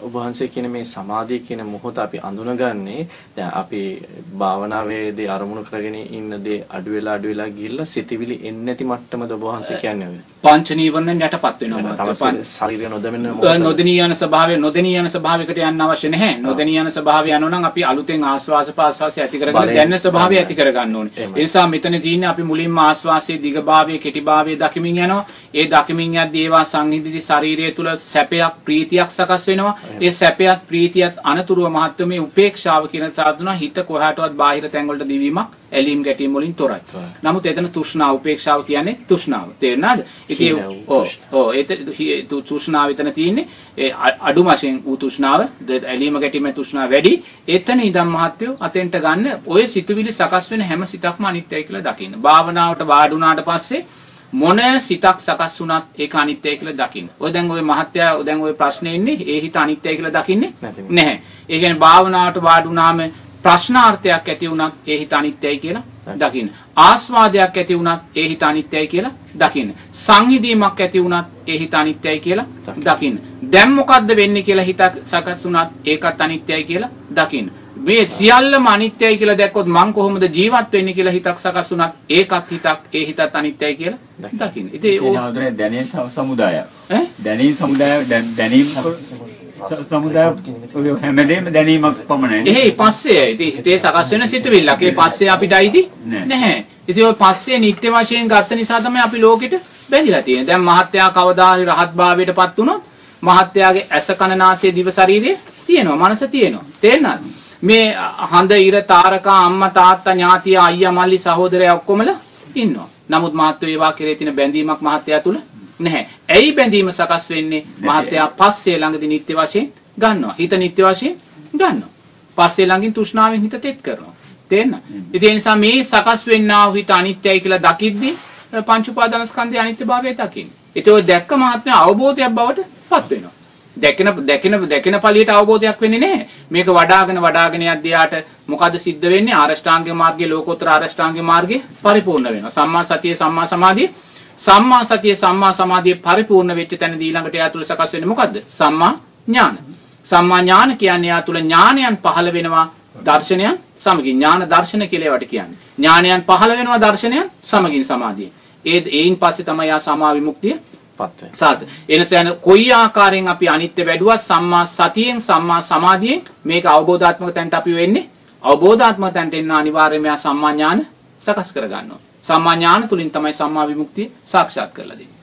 ඔබ වහන්සේ කියන මේ සමාධිය කියන මොහොත අපි අඳුනගන්නේ දැන් අපි භාවනාවේදී අරමුණු කරගෙන ඉන්න දේ අඩු වෙලා ගිහිල්ලා සිතවිලි එන්නේ නැති මට්ටමද ඔබ වහන්සේ කියන්නේ ඔය පංච නීවරණ යටපත් වෙනවා. ශරීරය නොදෙනී යන ස්වභාවයකට යන්න අවශ්‍ය නැහැ. නොදෙනී යන ස්වභාවය යනවා නම් අපි අලුතෙන් ආස්වාස පාස්වාසය ඇති කරගෙන දැනෙන ස්වභාවය ඇති කරගන්න ඕනේ. ඒ නිසා මෙතන තියෙන්නේ අපි මුලින්ම ආස්වාසයේ දිගභාවය කෙටිභාවය දකිමින් යනවා. ඒ දකිමින් යද්දී ඒවා සංහිඳිදි ශරීරය තුල සැපයක් ප්‍රීතියක් සකස් වෙනවා. ඒ සැපයත් ප්‍රීතියත් අනතුරුව මහත්ව මේ උපේක්ෂාව කියන සාධුනා හිත කොහාටවත් බාහිර තැන් වලට දිවීමක් ඇලීම් ගැටීම් වලින් තොරයි. නමුත් එතන තෘෂ්ණාව උපේක්ෂාව කියන්නේ තෘෂ්ණාව. තේරුණාද? ඉතින් ඒ තෘෂ්ණාව එතන තියෙන්නේ ඒ අඩු වශයෙන් වූ තෘෂ්ණාව ඇලීම ගැටීම තෘෂ්ණාව වැඩි. එතන ඉඳන් මහත්වෝ අතෙන්ට ගන්න ඔය සිතුවිලි සකස් වෙන හැම සිතක්ම අනිත්‍යයි කියලා දකින්න. භාවනාවට වාඩි වුණාට පස්සේ මොන සිතක් සකස් වුණත් ඒක අනිත්‍යයි කියලා දකින්න. ඔය දැන් ඔය මහත්යා දැන් ඔය ප්‍රශ්නේ ඉන්නේ ඒ හිත අනිත්‍යයි කියලා දකින්නේ නැහැ. ඒ කියන්නේ භාවනාවට වාඩි වුණාම ප්‍රශ්නාර්ථයක් ඇති වුණත් ඒ හිත අනිත්‍යයි කියලා දකින්න. ආස්වාදයක් ඇති වුණත් ඒ හිත අනිත්‍යයි කියලා දකින්න. සංහිඳීමක් ඇති වුණත් ඒ හිත අනිත්‍යයි කියලා දකින්න. දැන් මොකද්ද වෙන්නේ කියලා හිතක් සකස් වුණත් ඒකත් අනිත්‍යයි කියලා දකින්න. මේ සියල්ලම අනිත්‍යයි කියලා දැක්කොත් මං කොහොමද ජීවත් වෙන්නේ කියලා හිතක් සකස් වුණත් ඒකත් හිතක් ඒ හිතත් අනිත්‍යයි කියලා දකින්න. ඉතින් ඒක දැනීම් සමුදාය. දැනීම් සමුදාය දැනීම් සමුදාය ඔය හැමදේම දැනීමක් පමණයි. එහෙයි පස්සේ ඉතින් හිතේ සකස් වෙන සිතුවිල්ලක්. ඒ පස්සේ අපිට අයිති නැහැ. ඉතින් ඔය පස්සේ නිත්‍ය වශයෙන් ගත්ත නිසා තමයි අපි ලෝකෙට බැඳිලා තියෙන්නේ. දැන් මහත්යා කවදා හරි රහත් භාවයටපත් වුණොත් මහත්යාගේ ඇස කන නාසය දිව ශරීරය තියෙනවා. මනස තියෙනවා. තේරෙනවද? මේ හඳ ඉර තාරකා අම්මා තාත්තා ඥාතිය අයියා මල්ලි සහෝදරයා ඔක්කොමලා ඉන්නවා. නමුත් මහත්වෝ ඒවා කෙරේ තියෙන බැඳීමක් මහත්යා තුල නැහැ. ඇයි බැඳීම සකස් වෙන්නේ? මහත්යා පස්සේ ළඟදී නිත්‍ය වශයෙන් ගන්නවා. හිත නිත්‍ය වශයෙන් ගන්නවා. පස්සේ ළඟින් තෘෂ්ණාවෙන් හිත තෙත් කරනවා. තේරෙනවද? ඉතින් ඒ නිසා මේ සකස් වෙන්නා වූ හිත අනිත්‍යයි කියලා දකිද්දී පංච උපාදානස්කන්ධයේ අනිත්‍යභාවය දකින්න. ඒක ඔය දැක්ක මහත්මයා අවබෝධයක් බවට පත් වෙනවා. දැකින පළියට අවබෝධයක් වෙන්නේ නැහැ. මේක වඩාගෙන යද්දී මොකද සිද්ධ වෙන්නේ? ආරෂ්ඨාංග මාර්ගයේ ලෝකෝත්තර ආරෂ්ඨාංග මාර්ගයේ පරිපූර්ණ වෙනවා. සම්මා සතිය සම්මා සමාධිය පරිපූර්ණ වෙච්ච තැනදී ඊළඟට යා තුල සකස් වෙන්නේ මොකද්ද? සම්මා ඥාන. සම්මා ඥාන කියන්නේ යා තුල ඥානයන් පහළ වෙනවා දර්ශනයන් සමගින්. ඥාන දර්ශන කියලා ඒවට කියන්නේ. ඥානයන් පහළ වෙනවා දර්ශනයන් සමගින් සමාධිය. ඒයින් පස්සේ තමයි යා සමා විමුක්තිය සාත. එනසයන් කොයි ආකාරයෙන් අපි අනිත්‍ය වැඩුවත් සම්මා සතියෙන් සම්මා සමාධියෙන් මේක අවබෝධාත්මක තැනට අපි වෙන්නේ. අවබෝධාත්මක තැනට එන්න අනිවාර්යයෙන්ම සම්මා ඥාන සකස් කර ගන්නවා. සම්මා ඥාන තුලින් තමයි සම්මා විමුක්තිය සාක්ෂාත් කරලා දෙන්නේ.